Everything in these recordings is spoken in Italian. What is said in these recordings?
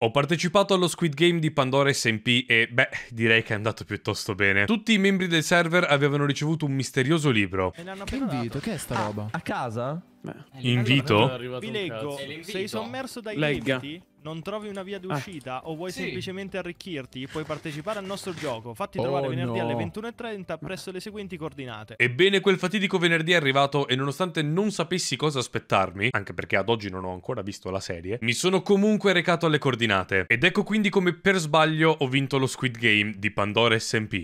Ho partecipato allo Squid Game di Pandora SMP e, beh, direi che è andato piuttosto bene. Tutti i membri del server avevano ricevuto un misterioso libro. Me l'hanno Che appena invito? dato. Che è sta roba? A casa? Invito? Vi leggo. Sei sommerso dai Legga. debiti? Non trovi una via d'uscita? O vuoi semplicemente arricchirti? Puoi partecipare al nostro gioco. Fatti trovare venerdì alle 21:30 presso le seguenti coordinate. Ebbene, quel fatidico venerdì è arrivato e nonostante non sapessi cosa aspettarmi, anche perché ad oggi non ho ancora visto la serie, mi sono comunque recato alle coordinate. Ed ecco quindi come per sbaglio ho vinto lo Squid Game di Pandora SMP.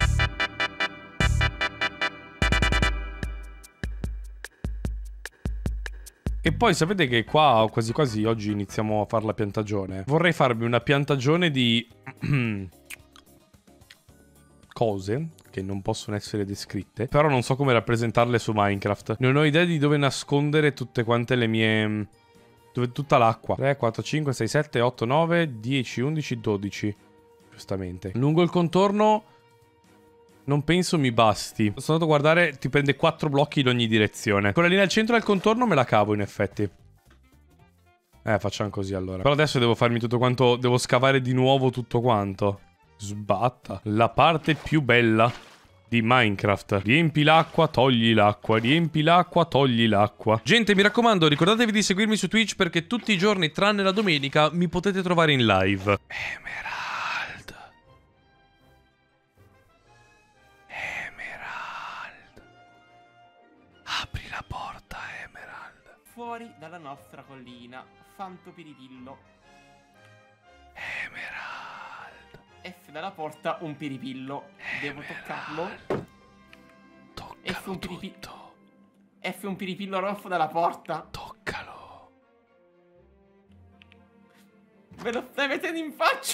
E poi sapete che qua quasi quasi oggi iniziamo a fare la piantagione. Vorrei farmi una piantagione di cose che non possono essere descritte, però non so come rappresentarle su Minecraft. Non ho idea di dove nascondere tutte quante le mie... tutta l'acqua. 3, 4, 5, 6, 7, 8, 9, 10, 11, 12. Giustamente. Lungo il contorno... non penso mi basti. Sono andato a guardare, ti prende 4 blocchi in ogni direzione. Quella lì nel centro del contorno me la cavo in effetti. Facciamo così allora. Però adesso devo farmi tutto quanto, devo scavare di nuovo tutto quanto. Sbatta. La parte più bella di Minecraft. Riempi l'acqua, togli l'acqua. Riempi l'acqua, togli l'acqua. Gente, mi raccomando, ricordatevi di seguirmi su Twitch perché tutti i giorni, tranne la domenica, mi potete trovare in live. Apri la porta, Emerald. Fuori dalla nostra collina, Fanto Piripillo. Emerald. F dalla porta, un piripillo. Devo toccarlo. Toccalo F un piripillo. tutto. F un piripillo roffo dalla porta. Toccalo. Ve lo stai mettendo in faccia.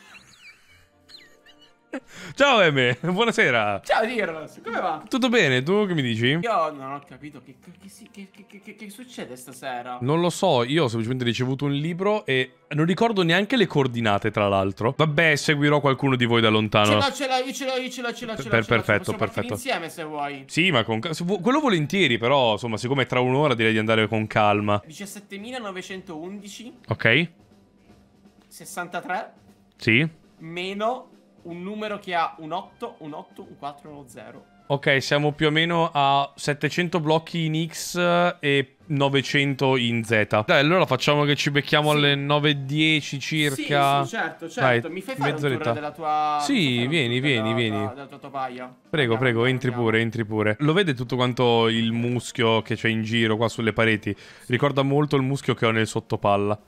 Ciao Eme, buonasera. Ciao Dirlos, come va? Tutto bene, tu che mi dici? Io non ho capito che succede stasera. Non lo so, io ho semplicemente ricevuto un libro e non ricordo neanche le coordinate, tra l'altro. Vabbè, seguirò qualcuno di voi da lontano. Ce l'ho, io ce l'ho. Perfetto, Possiamo perfetto. insieme se vuoi. Sì, ma con quello volentieri, però, insomma, siccome è tra un'ora direi di andare con calma. 17.911. Ok? 63. Sì. Meno un numero che ha un 8, un 8, un 4 e uno 0. Ok, siamo più o meno a 700 blocchi in X e 900 in Z. Dai, allora facciamo che ci becchiamo alle 9:10 circa. Sì, certo. Dai, Mi fai fare un tour mezz'oretta. della tua... Sì, vieni. Della tua topaia. Prego, entri pure. Lo vede tutto quanto il muschio che c'è in giro qua sulle pareti? Ricorda molto il muschio che ho nel sottopalla.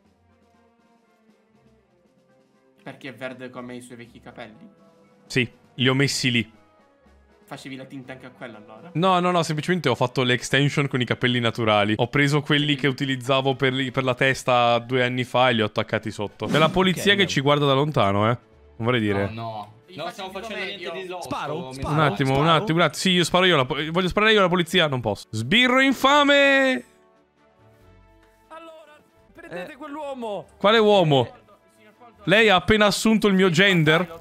Perché è verde come i suoi vecchi capelli? Sì, li ho messi lì. Facevi la tinta anche a quello allora? No, semplicemente ho fatto le extension con i capelli naturali. Ho preso quelli che utilizzavo per la testa 2 anni fa e li ho attaccati sotto. È la polizia che ci guarda da lontano, non vorrei dire. No. Non stiamo facendo niente di losso. Sparo? Un attimo. Sì, io sparo io. Voglio sparare io alla polizia? Non posso. Sbirro infame! Allora, prendete quell'uomo! Quale uomo? Lei ha appena assunto il mio gender?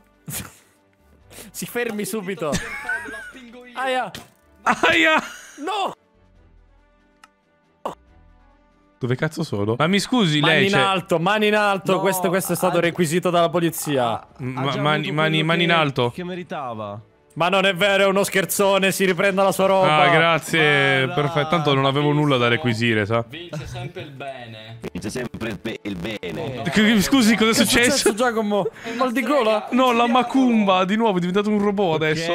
Si fermi subito! Aia! Aia! No! Dove cazzo sono? Ma mi scusi, Mani lei in c'è... alto, mani in alto! No, questo è stato requisito dalla polizia. Mani in alto. Che meritava. Ma non è vero, è uno scherzone, si riprenda la sua roba. Ah, grazie. Guarda, Perfetto. Tanto non avevo nulla da requisire, sa? Vince sempre il bene. Vince sempre il bene. Scusi, cosa è successo? Giacomo? Mal di gola? No, la macumba, di nuovo, è diventato un robot adesso.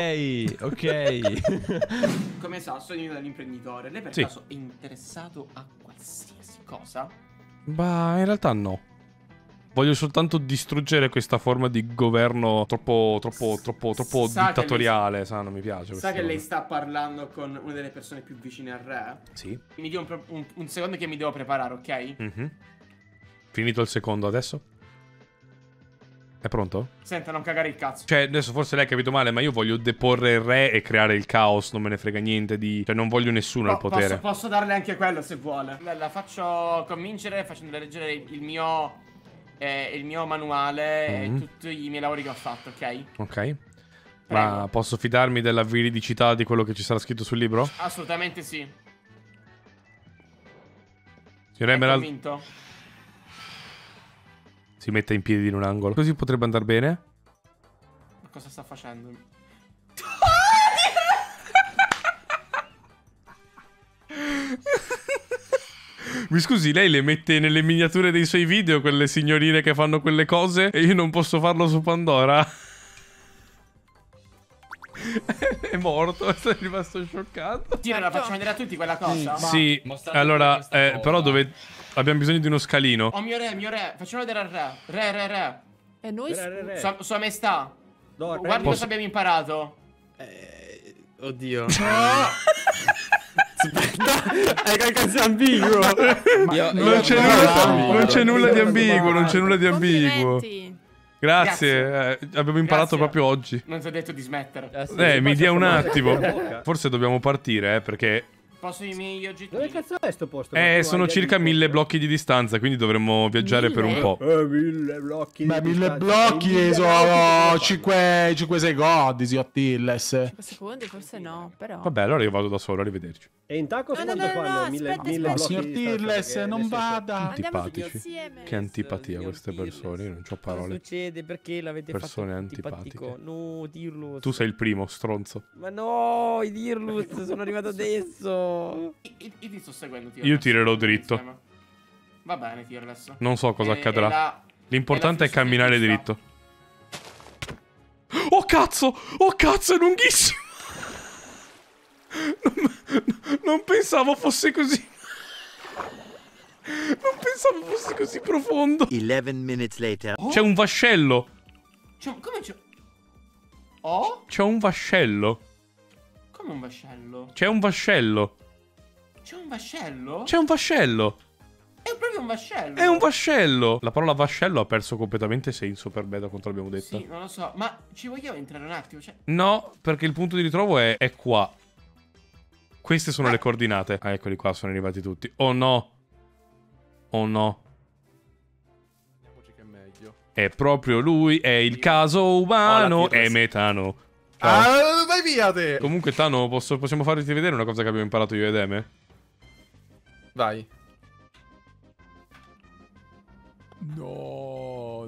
Ok. Come sa, sono io dall'imprenditore. Lei per Sì. caso è interessato a qualsiasi cosa? Ma in realtà no. Voglio soltanto distruggere questa forma di governo troppo Sa dittatoriale, sa, non mi piace. Sa che lei sta parlando con una delle persone più vicine al re? Sì. Mi dia un secondo che mi devo preparare, ok? Finito il secondo adesso? È pronto? Senta, non cagare il cazzo. Cioè, adesso forse lei ha capito male, ma io voglio deporre il re e creare il caos, non me ne frega niente di... Cioè, non voglio nessuno al potere. Posso darle anche quello se vuole. La faccio convincere facendole leggere il mio manuale e tutti i miei lavori che ho fatto, ok? Ok. Prego. Ma posso fidarmi della veridicità di quello che ci sarà scritto sul libro? Assolutamente sì. Signor È Emerald? convinto? si metta in piedi in un angolo. Così potrebbe andare bene. Ma cosa sta facendo? Mi scusi, lei le mette nelle miniature dei suoi video quelle signorine che fanno quelle cose e io non posso farlo su Pandora? È morto, è rimasto scioccato. Tira, la faccio vedere a tutti quella cosa? Sì, Mostrate allora, questa cosa. però abbiamo bisogno di uno scalino. Oh mio re, facciamo vedere al re. Re. E noi? Sua maestà. No, Guarda cosa abbiamo imparato. Oddio. È qualcosa ambiguo. Non c'è nulla di ambiguo, non c'è nulla di ambiguo. Complimenti. Grazie, abbiamo imparato Grazie. proprio oggi. Non ti ho detto di smettere. Mi dia un attimo. Forse dobbiamo partire, perché... Posso i miei oggetti? Dove cazzo è sto posto? sono circa 1000 blocchi di distanza, quindi dovremmo viaggiare per un po'. 1000 blocchi. Beh, 1000 blocchi sono 5 secondi, zio Tilles. 5 secondi forse no, però. Vabbè, allora io vado da solo, arrivederci. E in tacco No, quanto no, fanno? no, 1000 aspetta, blocchi Signor di distanza, Tilles, perché non nel senso- vada. Andiamo tutti Antipatici. insieme. Che antipatia queste persone, io non ho Cosa parole. succede? Perché l'avete Persone fatto antipatiche. antipatico? No, Dirlus. Tu sei il primo, stronzo. Ma no, i Dirlus, sono arrivato adesso. Io ti sto seguendo, Io tirerò dritto. Insieme. Va bene, Tireless. Non so cosa E accadrà. la- L'importante e è la camminare filosofia. dritto. Oh cazzo! Oh cazzo, è lunghissimo! Non pensavo fosse così. Non pensavo fosse così profondo. 11 minutes later. C'è un vascello. Come c'è? Oh? C'è un vascello. Come un vascello? C'è un vascello. C'è un vascello? C'è un vascello. È proprio un vascello. È un vascello. La parola vascello ha perso completamente senso per me da quanto l'abbiamo detto. Sì, non lo so. Ma ci vogliamo entrare un attimo? Cioè... No, perché il punto di ritrovo è qua. Queste sono le coordinate. Ah, eccoli qua, sono arrivati tutti. Oh no. Oh no. Vediamoci che è meglio. È proprio lui, è il caso umano, è metano. Ciao. Vai via te! Comunque, Tano, possiamo farti vedere una cosa che abbiamo imparato io ed Eme? Vai. No.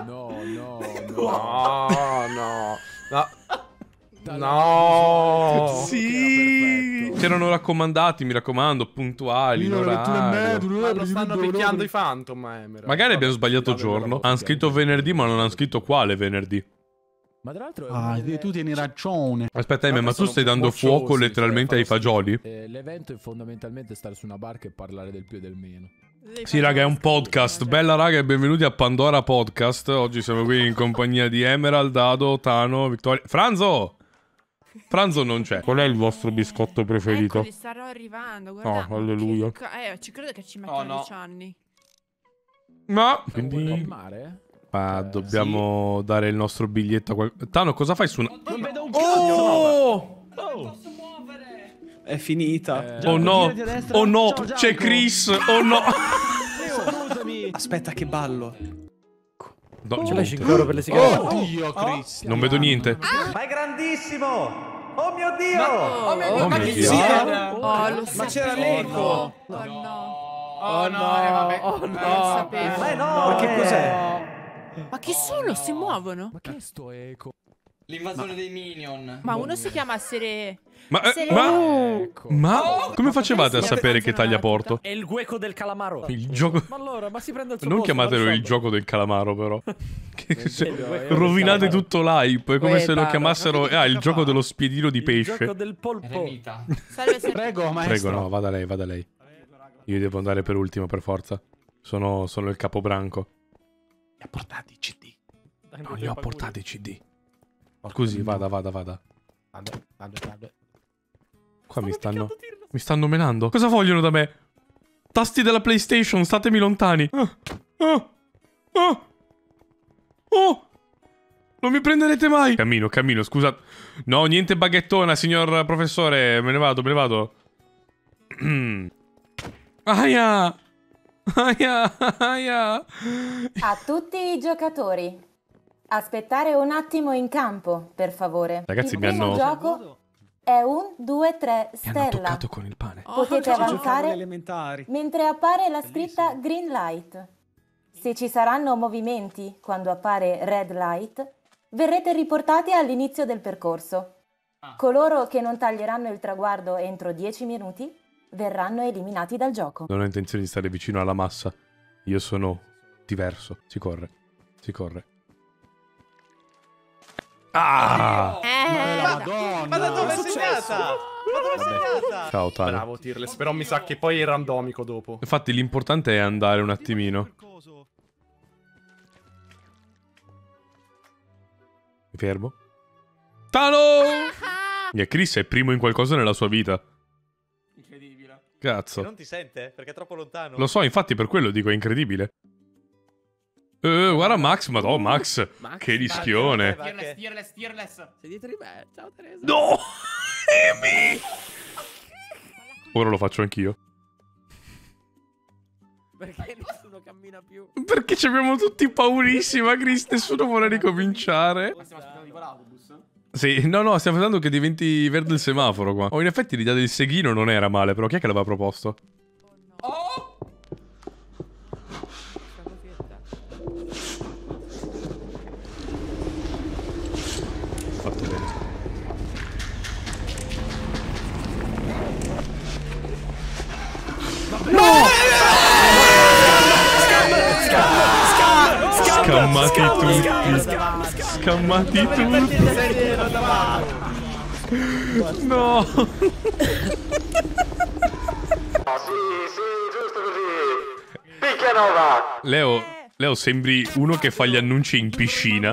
No! Sì! C'erano raccomandati, mi raccomando, puntuali, in orario. Ma lo stanno picchiando i Phantom, Emerald. Magari abbiamo sbagliato giorno. Hanno scritto venerdì, ma non hanno scritto quale venerdì. Ma tra l'altro... tu tieni ragione. Aspetta, Eme, ma tu sono stai dando mocciosi, fuoco letteralmente ai fagioli? L'evento è fondamentalmente stare su una barca e parlare del più e del meno. Sì, raga, è un podcast. Bella, raga, e benvenuti a Pandora Podcast. Oggi siamo qui in compagnia di Emerald, Dado, Tano, Vittoria... Franzo! Franzo non c'è. Qual è il vostro biscotto preferito? Eccoli, starò arrivando, guarda. Oh, alleluia. Ci credo che ci mettono 10 anni. Ma... Quindi... Quindi... al mare? Ma dobbiamo dare il nostro biglietto a qualcuno. Tano, cosa fai su una... Non vedo un Non posso muovere. È finita. Oh no! Oh no! C'è Chris! Oh no! Salutami. Aspetta che ballo. No, Ce l'hai niente. 5 euro per le sigarette? Oddio, Cristian. Non vedo niente. Ma è grandissimo! Oh mio Dio! Oh mio Dio, Oh ma mio che Dio. sia? Oh, lo Ma c'era sapevo. l'eco. Oh no. Oh no, vabbè. Lo sapevo. Ma no! Ma che cos'è? Ma che sono? Si muovono? Ma che è sto eco? L'invasione dei minion. Ma uno si chiama Sere... Ma... Sere- Ma come facevate a sapere che taglia porto? È il gueco del calamaro. Il gioco... Ma allora, ma si prende il suo Non posto, chiamatelo il lasciamo. gioco del calamaro, però. Rovinate Rovinate tutto l'hype. È come se lo Guarda, chiamassero... ma che Ah, il cosa gioco fa? dello spiedino di Il pesce. gioco del polpo. Eremita. Salve, Sere. Prego, maestro. Prego, no, vada lei, vada lei. Io devo andare per ultimo, per forza. Sono il capobranco. Mi ha portato i CD. Non gli ho portato i CD. Scusi, vada. Vado. Qua mi stanno menando. Cosa vogliono da me? Tasti della PlayStation, statemi lontani. Oh! Non mi prenderete mai. Cammino, scusa. No, niente baghettona, signor professore. Me ne vado. Aia! A tutti i giocatori, aspettare un attimo in campo, per favore. Ragazzi, il mi primo hanno- gioco è un 2-3 Mi hanno stella. toccato con il pane. Potete avanzare elementari. mentre appare la scritta green light. Se ci saranno movimenti quando appare red light, verrete riportati all'inizio del percorso. Coloro che non taglieranno il traguardo entro 10 minuti verranno eliminati dal gioco. Non ho intenzione di stare vicino alla massa. Io sono diverso. Si corre. Si corre. Ah! Ma da dove è segnata? Ma dove è segnata? Ciao, Tale. Bravo, Tearless. Però mi sa che poi è randomico dopo. Infatti l'importante è andare un attimino. Mi fermo. Talo! E Chris è primo in qualcosa nella sua vita. Incredibile. Cazzo. Non ti sente? Perché è troppo lontano. Lo so, infatti per quello dico è incredibile. Guarda Max, madò Max. Che rischione. Tearless. Sei dietro di me. Ciao Teresa. No! Amy! Ora lo faccio anch'io. Perché nessuno cammina più? Perché ci abbiamo tutti paurissima, Chris. Nessuno vuole ricominciare. Stiamo aspettando tipo l'autobus. Sì, no, stiamo aspettando che diventi verde il semaforo qua. Oh, in effetti l'idea del seghino non era male, però chi è che l'aveva proposto? Oh! Fatto bene. Scammati tutti. Scammati tutti. No. Leo, sembri uno che fa gli annunci in piscina.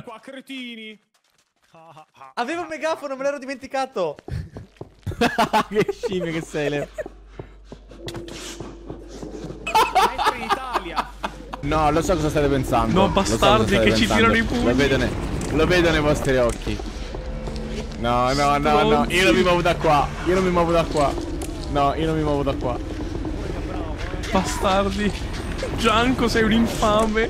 Avevo un megafono, me l'ero dimenticato. Che scimmia che sei, Leo. Mentre in Italia. No, lo so cosa state pensando. No, bastardi che ci tirano i pugni. Lo vedo nei vostri occhi. No. Io non mi muovo da qua. No, io non mi muovo da qua. Bastardi. Gianco, sei un infame.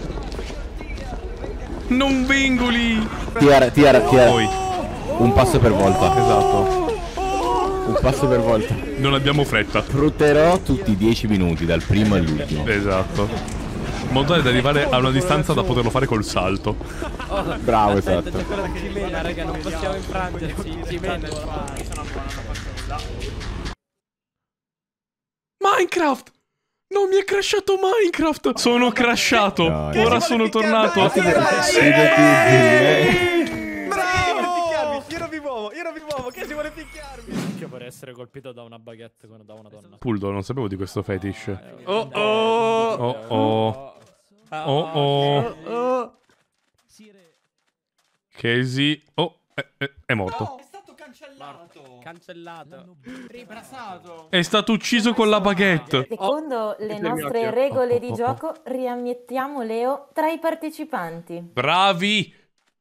Non vengo lì. Tiara. Poi. Un passo per volta. Esatto. Un passo per volta. Non abbiamo fretta. Sfrutterò tutti i 10 minuti, dal primo all'ultimo. Esatto. In modo tale da arrivare a una distanza da poterlo fare col salto. Bravo, esatto. C'è quella che ci mena, raga, non possiamo infrangerci. Ci mena. Minecraft! Non mi è crashato Minecraft! Sono crashato! No, Ora sono tornato! Io non mi muovo, che si vuole picchiarmi? Io vorrei essere colpito da una baguette da una donna. Puldo, non sapevo di questo fetish. Casey. È morto. No, è stato cancellato. Ribrasato. È stato ucciso con la baguette. Secondo le nostre regole di gioco, riammettiamo Leo tra i partecipanti. Bravi!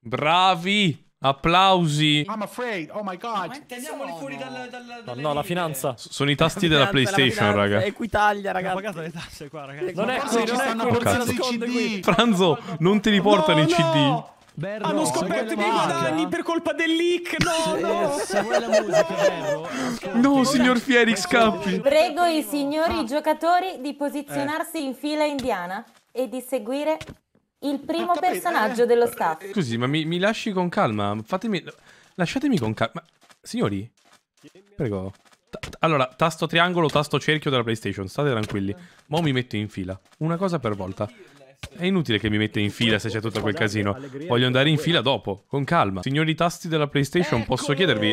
Applausi. I'm afraid. Oh my god. Teniamoli fuori No, la finanza. Sono i tasti della PlayStation, raga. Equitalia, Ho ragazzi. pagato le tasse qua, ragazzi. Non è qui, non si nasconde qui. Franzo, non ti riportano i CD. Hanno scoperto i miei guadagni per colpa del leak. No. Se vuoi la musica, vero? No, signor Fieri, scappi. Prego i signori giocatori di posizionarsi in fila indiana e di seguire il primo personaggio dello staff. Scusi, ma mi lasci con calma? Lasciatemi con calma. Signori, prego. Allora, tasto triangolo, tasto cerchio della PlayStation. State tranquilli. Mo' mi metto in fila. Una cosa per volta. È inutile che mi metta in fila se c'è tutto quel casino. Voglio andare in fila dopo, con calma. Signori tasti della PlayStation, posso chiedervi...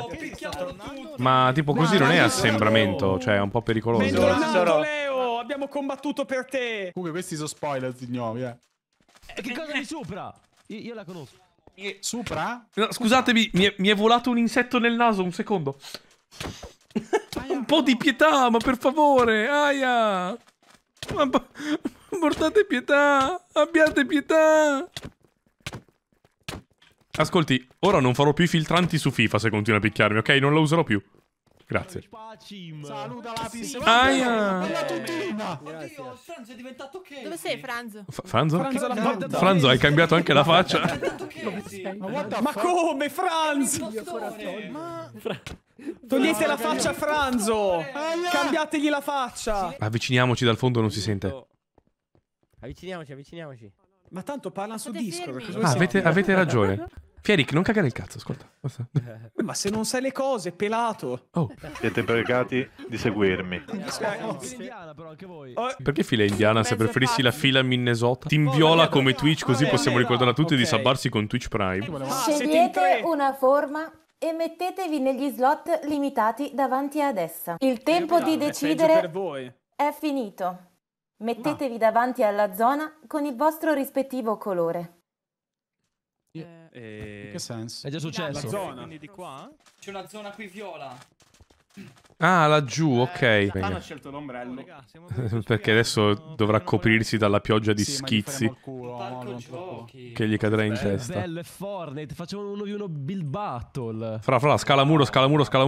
ma tipo così non è assembramento, cioè è un po' pericoloso. Bentornato, Leo! Abbiamo combattuto per te! Comunque questi sono spoiler, signori, Che cosa di sopra? Io la conosco. Supra? No, scusatemi, mi è volato un insetto nel naso, un secondo. Un po' di pietà, ma per favore, aia! Portate pietà, abbiate pietà. Ascolti, ora non farò più i filtranti su FIFA se continua a picchiarmi, ok? Non lo userò più. Grazie. Saluta Lapis. Aia. Oddio, Franzo è diventato ok. Dove sei, Franzo? Franzo? Franzo, hai cambiato anche la faccia. Ma come, Franzo? Togliete la faccia a Franzo! Cambiategli la faccia! Avviciniamoci dal fondo, non si sente. Avviciniamoci, avviciniamoci. Ma tanto parla su State Discord. fermi. cosa vuoi Avete ragione. Fierik, non cagare il cazzo, ascolta. Ma se non sai le cose, pelato. Oh. Siete pregati di seguirmi. Indiana, però anche voi. Perché fila indiana se preferissi la fila Minnesota? Team Viola come Twitch, così possiamo ricordare a tutti di sabbarsi con Twitch Prime. Scegliete una forma e mettetevi negli slot limitati davanti ad essa. Il tempo di decidere per voi. è finito. Mettetevi davanti alla zona con il vostro rispettivo colore. In che senso? È già successo. La zona. Quindi di qua? C'è una zona qui viola. Ah, laggiù, ok. Tanto ha scelto l'ombrello. Perché adesso dovrà coprirsi dalla pioggia di schizzi che gli cadrà in testa. Bello, è Fortnite. Facciamo uno di uno build battle. Fra, scala muro. Ce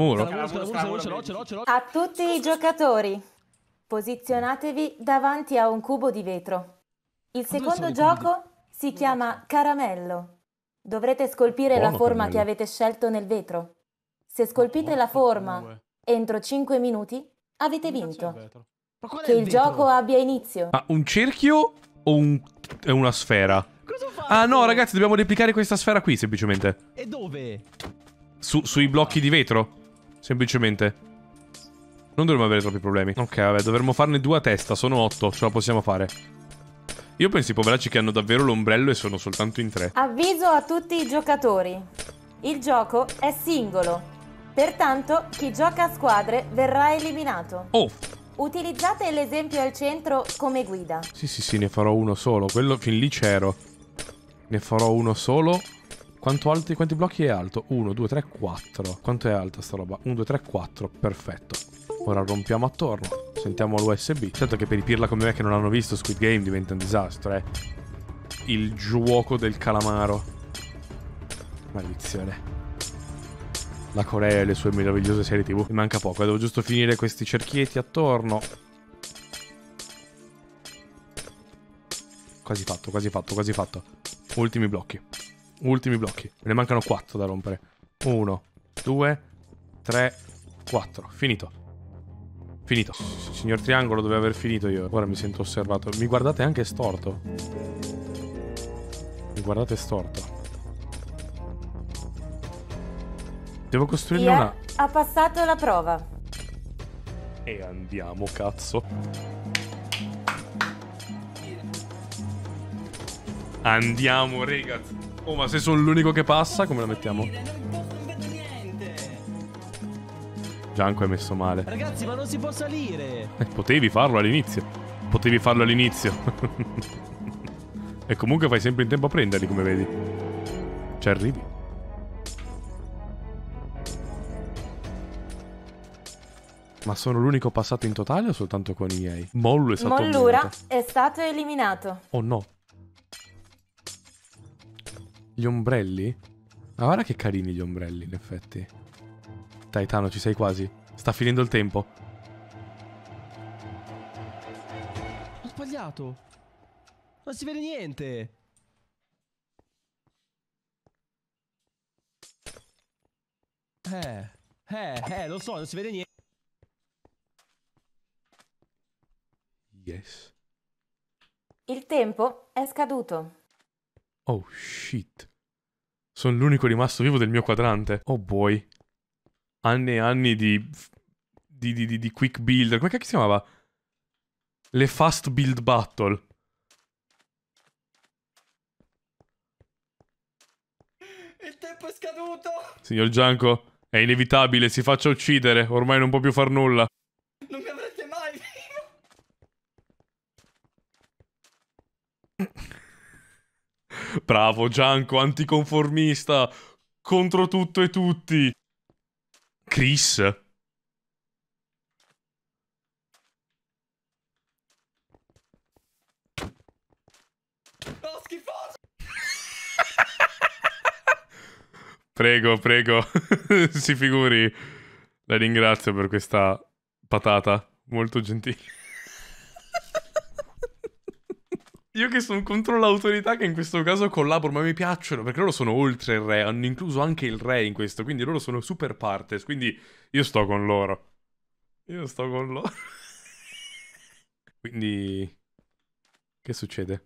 l'ho. A tutti i giocatori, posizionatevi davanti a un cubo di vetro. Il secondo gioco si chiama Caramello. Dovrete scolpire la forma che avete scelto nel vetro. Se scolpite la forma entro 5 minuti, avete vinto. Che il gioco abbia inizio. Ah, un cerchio o è una sfera? Ah no, ragazzi, dobbiamo replicare questa sfera qui, semplicemente. E dove? Sui blocchi di vetro, semplicemente. Non dovremmo avere troppi problemi. Ok, vabbè, dovremmo farne 2 a testa, sono 8, ce la possiamo fare. Io penso ai poveracci che hanno davvero l'ombrello e sono soltanto in 3. Avviso a tutti i giocatori. Il gioco è singolo. Pertanto, chi gioca a squadre verrà eliminato. Oh! Utilizzate l'esempio al centro come guida. Sì, ne farò uno solo. Quello fin lì c'ero. Ne farò uno solo. Quanti blocchi è alto? 1, 2, 3, 4. Quanto è alta sta roba? 1, 2, 3, 4. Perfetto. Ora rompiamo attorno. Sentiamo l'USB. Certo che per i pirla come me che non hanno visto Squid Game diventa un disastro, Il gioco del calamaro. Maledizione. La Corea e le sue meravigliose serie TV. Mi manca poco, devo giusto finire questi cerchietti attorno. Quasi fatto. Ultimi blocchi. Me ne mancano 4 da rompere. 1, 2, 3, 4. Finito. Signor Triangolo, dove aver finito io. Ora mi sento osservato. Mi guardate anche storto. Devo costruirne una. Ha passato la prova. E andiamo, cazzo. Andiamo, ragazzi. Oh, ma se sono l'unico che passa, come la mettiamo? Gianco è messo male. Ragazzi, ma non si può salire. Potevi farlo all'inizio. E comunque fai sempre in tempo a prenderli, come vedi. Ci arrivi. Ma sono l'unico passato in totale o soltanto con i miei? Mollura è stato eliminato. Oh no. Gli ombrelli? Ma guarda che carini gli ombrelli, in effetti. Dai, Tano, ci sei quasi. Sta finendo il tempo. Ho sbagliato. Non si vede niente. Lo so, non si vede niente. Yes. Il tempo è scaduto. Oh, shit. Sono l'unico rimasto vivo del mio quadrante. Oh boy. Anni e anni di quick builder. Come cacchio si chiamava? Le fast build battle. Il tempo è scaduto. Signor Gianco, è inevitabile, si faccia uccidere. Ormai non può più far nulla. Non mi avrete mai vivo. Bravo Gianco, anticonformista. Contro tutto e tutti. Chris. Oh, schifoso. Prego. Si figuri. La ringrazio per questa patata. Molto gentile. Io che sono contro l'autorità che in questo caso collaboro, ma mi piacciono, perché loro sono oltre il re, hanno incluso anche il re in questo, quindi loro sono super partes, quindi io sto con loro. Quindi Che succede?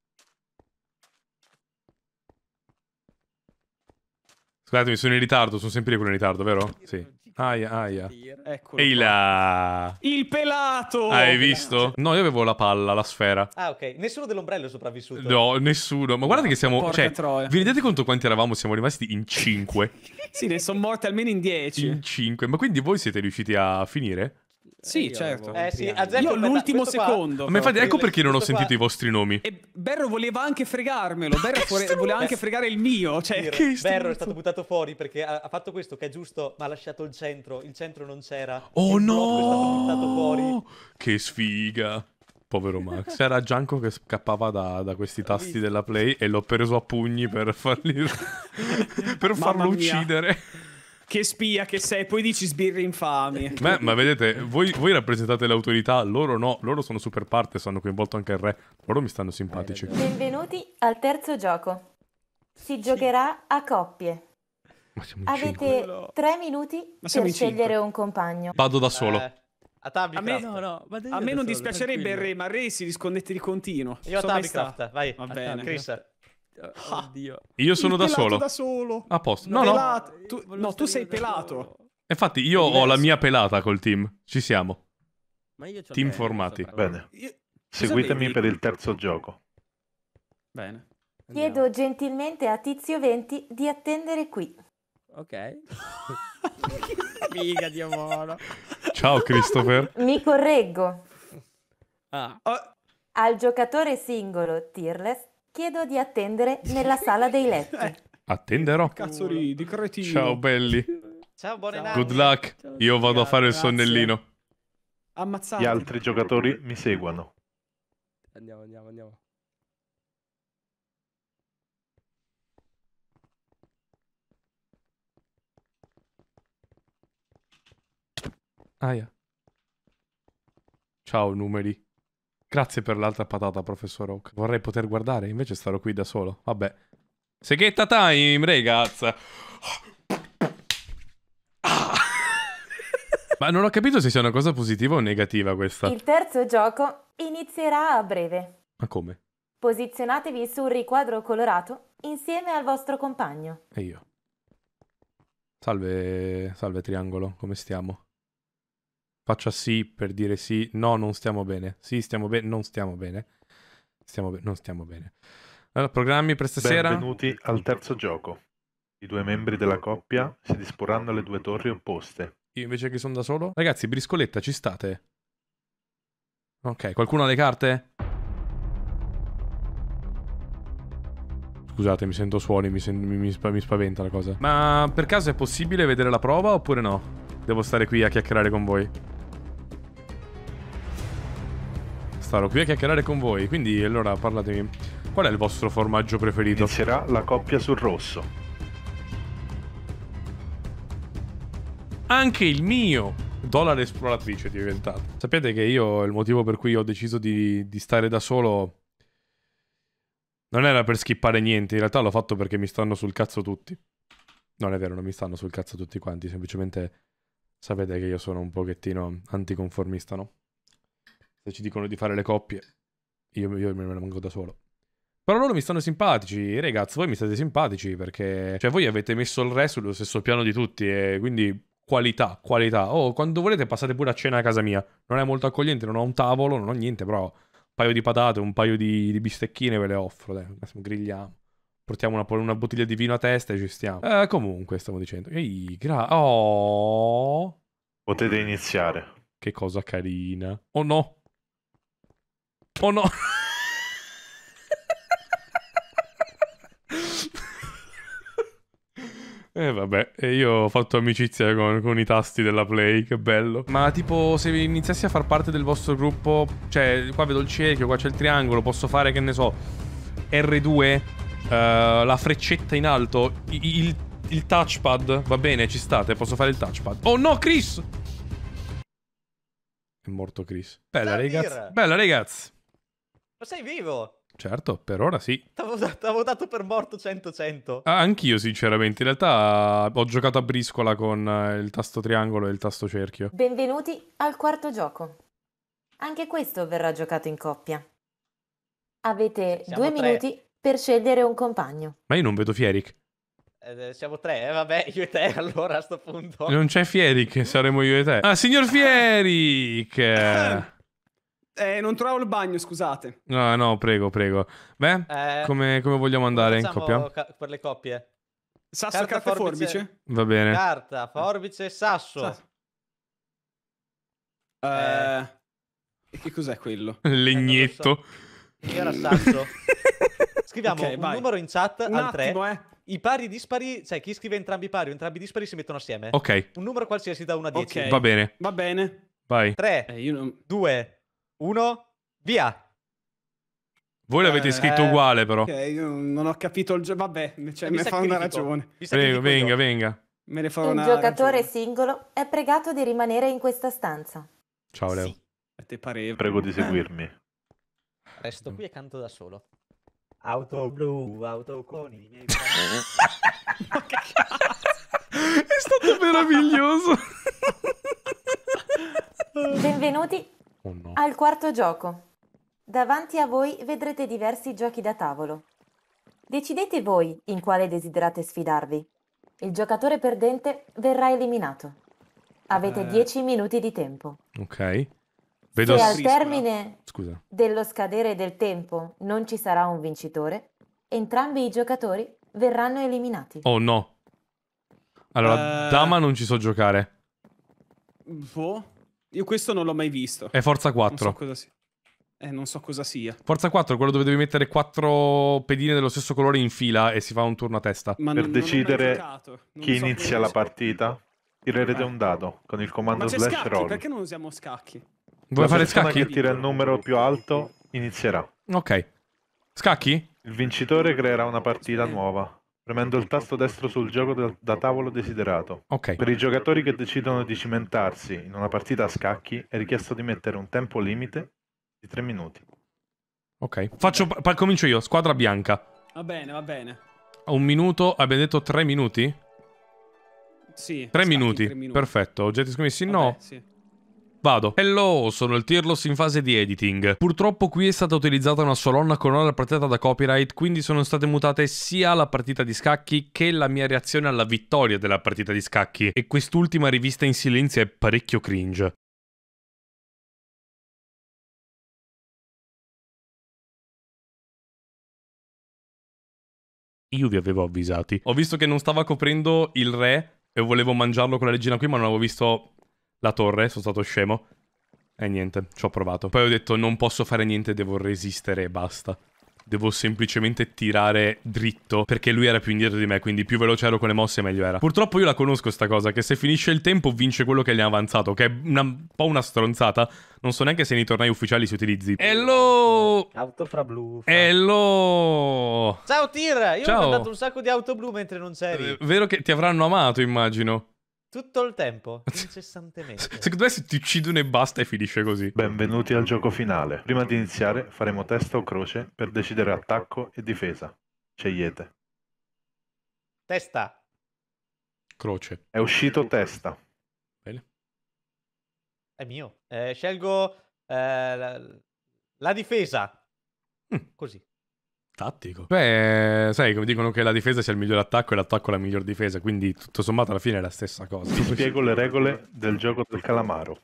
Scusatemi, sono in ritardo, sono sempre io quello in ritardo, vero? Sì. Aia. Eccolo Ehi qua. là! Il pelato! Hai visto? No, io avevo la palla, la sfera. Ah, ok. Nessuno dell'ombrello è sopravvissuto. No, nessuno. Ma guardate che siamo... Porca Cioè, troia. vi rendete conto quanti eravamo? Siamo rimasti in 5. Sì, ne sono morti almeno in 10. In 5. Ma quindi voi siete riusciti a finire? Sì, certo. Sì, ad esempio, Io l'ultimo questo qua- secondo. Ma infatti ecco Io perché non ho questo qua- sentito i vostri nomi. E Berro voleva anche fregarmelo. Berro voleva anche fregare il mio. Cioè, Berro è stato buttato fuori perché ha fatto questo che è giusto, ma ha lasciato il centro. Il centro non c'era. Oh il blocco è stato buttato fuori. no! Che sfiga. Povero Max. C'era Gianco che scappava da questi tasti della Play e l'ho preso a pugni per fargli... per farlo Mamma mia. uccidere. che spia che sei. Poi dici sbirri infami. Ma vedete, voi rappresentate l'autorità, loro no. Loro sono super parte, hanno coinvolto anche il re. Loro mi stanno simpatici. Benvenuti al terzo gioco. Si giocherà a coppie. Ma siamo in cinque. Avete 3 minuti Ma siamo per in cinque. scegliere un compagno. Vado da solo. A Tabbycraft. A me non dispiacerebbe il re, ma il re si risconnette di continuo. Io a Sono mai stato. Tabbycraft, vai. Va bene. Chris. Oddio. Io sono Il da pelato solo. da solo. A posto. No, no. No, tu sei pelato. Infatti io ho la mia pelata col team. Ci siamo. Ma io c'ho Team il formati. Bene. Cosa Seguitemi vedi? per il terzo gioco. Bene. Chiedo gentilmente a Tizio 20 di attendere qui. Ok. Figa di amore. Ciao Christopher. Mi correggo. Ah. Al giocatore singolo Tearless chiedo di attendere nella sala dei letti. Attenderò. Cazzo ridi, cretino. Ciao belli. Ciao, buone notti. Good luck. Io vado a fare il Grazie. sonnellino. Ammazzati. Gli altri giocatori mi seguono. Andiamo. Aia. Ciao numeri. Grazie per l'altra patata, professor Oak. Vorrei poter guardare, invece starò qui da solo. Vabbè. Seghetta time, ragazzi. Ma non ho capito se sia una cosa positiva o negativa questa. Il terzo gioco inizierà a breve. Ma come? Posizionatevi sul riquadro colorato insieme al vostro compagno. E io. Salve triangolo, come stiamo? Faccia sì per dire sì. No, non stiamo bene. Sì, stiamo bene. Non stiamo bene. Non stiamo bene. Allora, programmi per stasera. Benvenuti al terzo gioco. I due membri della coppia si disporranno alle due torri opposte. Io invece che sono da solo. Ragazzi, briscoletta, ci state? Ok, qualcuno ha le carte? Scusate, mi sento suoni, mi spaventa la cosa. Ma per caso è possibile vedere la prova oppure no? Devo stare qui a chiacchierare con voi. Starò qui a chiacchierare con voi, quindi allora parlatemi. Qual è il vostro formaggio preferito? Inizierà la coppia sul rosso. Anche il mio! Dollar esploratrice è diventato. Sapete che io, il motivo per cui ho deciso di stare da solo non era per skippare niente, in realtà l'ho fatto perché mi stanno sul cazzo tutti. Non è vero, non mi stanno sul cazzo tutti quanti, semplicemente sapete che io sono un pochettino anticonformista, no? Se ci dicono di fare le coppie, io me ne rimango da solo. Però loro mi stanno simpatici, ragazzi, voi mi state simpatici perché... Cioè, voi avete messo il re sullo stesso piano di tutti e quindi... Qualità. Oh, quando volete passate pure a cena a casa mia. Non è molto accogliente, non ho un tavolo, non ho niente, però... Un paio di patate, un paio di bistecchine ve le offro, dai, adesso grigliamo. Portiamo una bottiglia di vino a testa e ci stiamo. Comunque, stavo dicendo. Ehi, oh! Potete iniziare. Che cosa carina. Oh no! Oh no! Vabbè, io ho fatto amicizia con i tasti della Play, che bello. Ma tipo, se iniziassi a far parte del vostro gruppo, cioè, qua vedo il cerchio, qua c'è il triangolo, posso fare, che ne so, R2, la freccetta in alto, il touchpad, va bene, ci state, posso fare il touchpad. Oh no, Chris! È morto Chris. Bella, ragazzi. Bella, ragazzi. Ma sei vivo? Certo, per ora sì. T'avevo dato per morto 100-100. Anch'io, sinceramente. In realtà ho giocato a briscola con il tasto triangolo e il tasto cerchio. Benvenuti al quarto gioco. Anche questo verrà giocato in coppia. Avete Siamo 2 tre. minuti per scegliere un compagno. Ma io non vedo Fierik. Siamo 3, vabbè, io e te allora a sto punto. Non c'è Fierik, saremo io e te. Ah, signor Fierik! Non trovo il bagno, scusate. No, prego. Beh, come vogliamo andare in coppia? Per le coppie. Sasso, carta e forbice? Va bene. Carta, forbice, sasso. E che cos'è quello? Legnetto. Io era sasso. Scriviamo Ok, un vai. numero in chat Un al 3. attimo, I pari dispari, cioè chi scrive entrambi pari o entrambi dispari si mettono assieme. Ok. Un numero qualsiasi da 1 a 10. Ok. Va bene. Va bene. Vai. 3, Io non... 2, 1, via. Voi l'avete scritto uguale però. Ok, io non ho capito il gioco. Vabbè, cioè, me fa una ragione. Prego, venga. Me ne fa Il una giocatore ragione. singolo è pregato di rimanere in questa stanza. Ciao Leo. A te pareva. Prego di seguirmi. Resto qui e canto da solo. Auto blu, auto con i miei È stato meraviglioso. Benvenuti Oh no. al quarto gioco. Davanti a voi vedrete diversi giochi da tavolo. Decidete voi in quale desiderate sfidarvi. Il giocatore perdente verrà eliminato. Avete 10 minuti di tempo. Ok. Vedo Se al termine Scusa. dello scadere del tempo non ci sarà un vincitore, entrambi i giocatori verranno eliminati. Oh no. Allora, dama non ci so giocare. Boh. Io questo non l'ho mai visto. È forza Non so 4. cosa sia. Non so cosa sia. Forza 4 è quello dove devi mettere 4 pedine dello stesso colore in fila e si fa un turno a testa. Ma Per decidere Non chi so inizia cosa la sia. partita, tirerete un dado con il comando Ma c'è slash scacchi, roll. perché non usiamo scacchi? Vuoi La fare persona scacchi? che tira il numero più alto inizierà. Ok. Scacchi? Il vincitore creerà una partita nuova, premendo il tasto destro sul gioco da tavolo desiderato. Ok. Per i giocatori che decidono di cimentarsi in una partita a scacchi è richiesto di mettere un tempo limite di 3 minuti. Ok. Comincio io. Squadra bianca. Va bene, va bene. Un minuto. Abbiamo detto 3 minuti? Sì. 3 scacchi, minuti. 3 minuti. Perfetto. Oggetti scommessi? Vabbè, No. sì. Vado. Hello, sono il Tirlos in fase di editing. Purtroppo qui è stata utilizzata una solonna con ora protetta da copyright, quindi sono state mutate sia la partita di scacchi che la mia reazione alla vittoria della partita di scacchi. E quest'ultima rivista in silenzio è parecchio cringe. Io vi avevo avvisati. Ho visto che non stava coprendo il re e volevo mangiarlo con la regina qui, ma non avevo visto la torre, sono stato scemo. E niente, ci ho provato. Poi ho detto non posso fare niente, devo resistere e basta. Devo semplicemente tirare dritto, perché lui era più indietro di me, quindi più veloce ero con le mosse meglio era. Purtroppo io la conosco sta cosa, che se finisce il tempo vince quello che gli ha avanzato, che è un po' una stronzata. Non so neanche se nei tornei ufficiali si utilizzi. Hello! Auto fra blu. Hello! Ciao Tir, io Ciao. ho mandato un sacco di auto blu mentre non c'eri. Vero che ti avranno amato, immagino. Tutto il tempo, incessantemente. Secondo me se ti uccidono e basta e finisce così. Benvenuti al gioco finale. Prima di iniziare faremo testa o croce per decidere attacco e difesa. Scegliete. Testa. Croce. È uscito testa. Bene. È mio. Scelgo la difesa. Così. Tattico. Beh, sai, come dicono che la difesa sia il miglior attacco e l'attacco la miglior difesa, quindi tutto sommato alla fine è la stessa cosa. Vi spiego le regole del gioco del calamaro.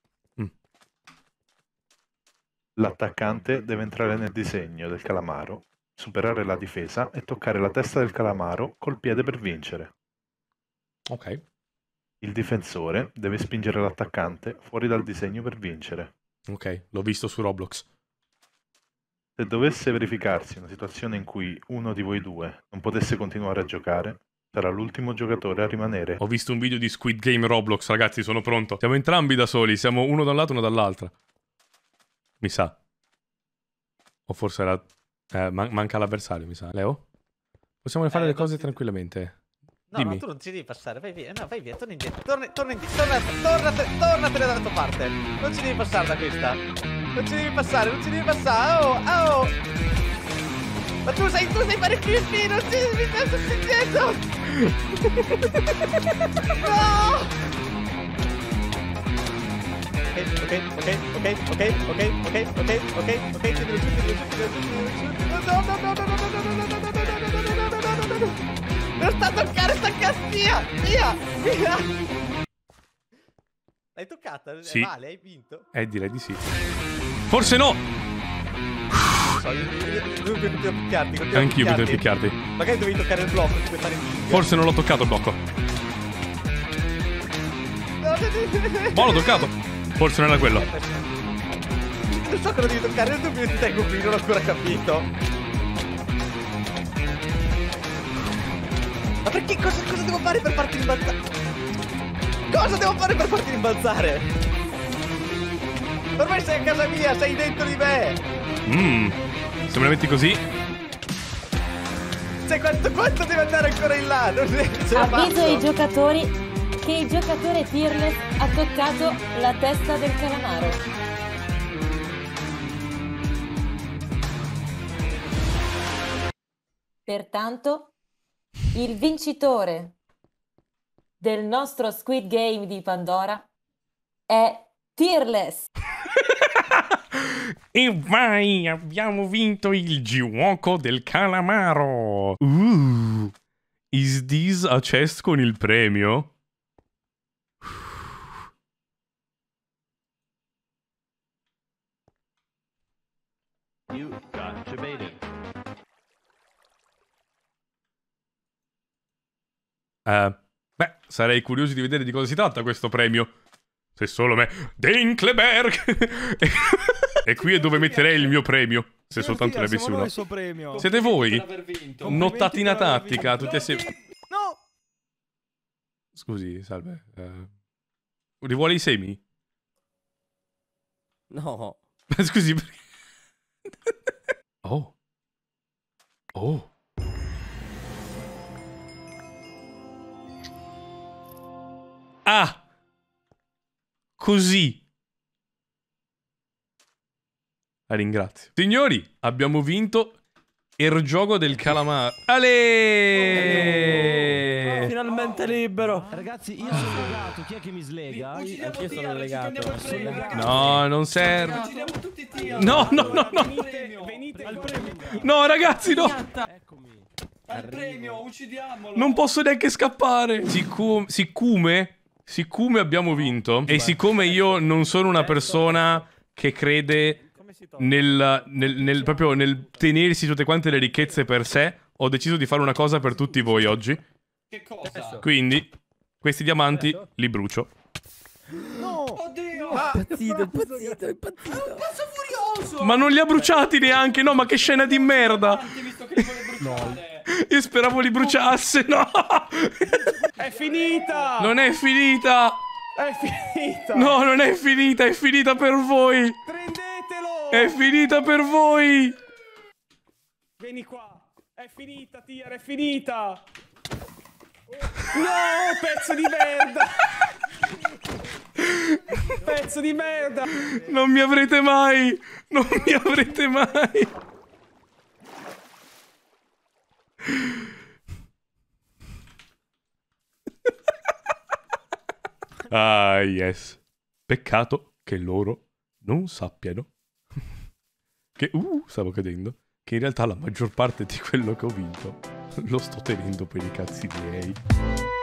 L'attaccante deve entrare nel disegno del calamaro, superare la difesa e toccare la testa del calamaro col piede per vincere. Ok. Il difensore deve spingere l'attaccante fuori dal disegno per vincere. Ok, l'ho visto su Roblox. Se dovesse verificarsi una situazione in cui uno di voi due non potesse continuare a giocare, sarà l'ultimo giocatore a rimanere. Ho visto un video di Squid Game Roblox, ragazzi, sono pronto. Siamo entrambi da soli, siamo uno da un lato e uno dall'altra. Mi sa. O forse era... manca l'avversario, mi sa. Leo? Possiamo fare le cose tranquillamente. No, Dimmi. no, tu non ci devi passare, vai via. No, vai via, torna indietro. Torna indietro. Tornatene dalla tua parte. Non ci devi passare da questa. Non ci devi passare, non ci devi passare. Oh! Ma tu sai fare più, non ci devi passare indietro. No! Non sta a toccare sta castia! Via! L'hai toccata? Sì. Vale, hai vinto? Direi di sì. Forse no! Continuo a picchiarti. Anch'io potevo picchiarti. Magari dovevi toccare il blocco per fare il Forse non l'ho toccato il blocco. Ma l'ho toccato. Forse non era quello. Non so cosa devi toccare, nel dubbio ti tengo qui, non ho ancora capito. Ma perché cosa devo fare per farti rimbalzare? Cosa devo fare per farti rimbalzare? Ormai sei a casa mia, sei dentro di me! Se me la metti così. Sai quanto deve andare ancora in là? Avviso ai giocatori che il giocatore Fearless ha toccato la testa del calamaro. Pertanto, il vincitore del nostro Squid Game di Pandora è Fearless. E vai, abbiamo vinto il gioco del calamaro. Is this a chest con il premio? You got debated. Beh, sarei curioso di vedere di cosa si tratta questo premio. Se solo me... Dinkleberg! E qui è dove metterei il mio premio. Se soltanto ne avessi uno. Siete voi? Nottatina tattica, tutti assieme. No! Scusi, salve. Rivuole i semi? No. Scusi. Oh. Oh. Ah! Così. La ringrazio. Signori, abbiamo vinto il gioco del calamaro. Ale! Finalmente libero. Ragazzi, io sono legato. Chi è che mi slega? Anch'io sono legato. No, non serve. No, no, no, no. Venite al premio. No, ragazzi, no. Eccomi. Al premio, uccidiamolo. Non posso neanche scappare. Siccome abbiamo vinto e siccome io non sono una persona che crede proprio nel tenersi tutte quante le ricchezze per sé, ho deciso di fare una cosa per tutti voi oggi. Che cosa? Quindi questi diamanti li brucio. No! Oddio! Impazzito. È un pazzo furioso! Ma non li ha bruciati neanche, no, ma che scena di merda! Visto che li vuole bruciare. Io speravo li bruciasse, no! È finita! Non è finita! È finita! No, non è finita, è finita per voi! Prendetelo! È finita per voi! Vieni qua! È finita, Tier, è finita! No, pezzo di merda! Pezzo di merda! Non mi avrete mai! Non mi avrete mai! Ah, yes. Peccato che loro non sappiano che... stavo cadendo. Che in realtà la maggior parte di quello che ho vinto lo sto tenendo per i cazzi miei.